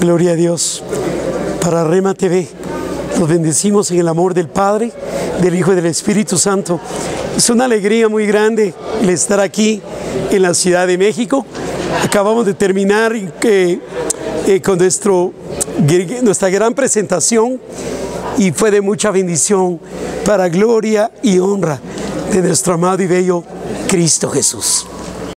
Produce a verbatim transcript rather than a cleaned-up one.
Gloria a Dios. Para Rema T V, los bendecimos en el amor del Padre, del Hijo y del Espíritu Santo. Es una alegría muy grande el estar aquí en la Ciudad de México. Acabamos de terminar eh, eh, con nuestro, nuestra gran presentación y fue de mucha bendición para gloria y honra de nuestro amado y bello Cristo Jesús.